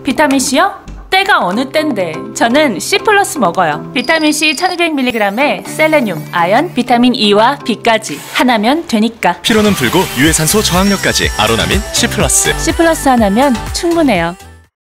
비타민C요? 때가 어느 때인데 저는 C 플러스 먹어요. 비타민C 1200mg에 셀레늄, 아연, 비타민 E와 B까지 하나면 되니까. 피로는 풀고 유해산소 저항력까지 아로나민 C+. C 플러스 하나면 충분해요.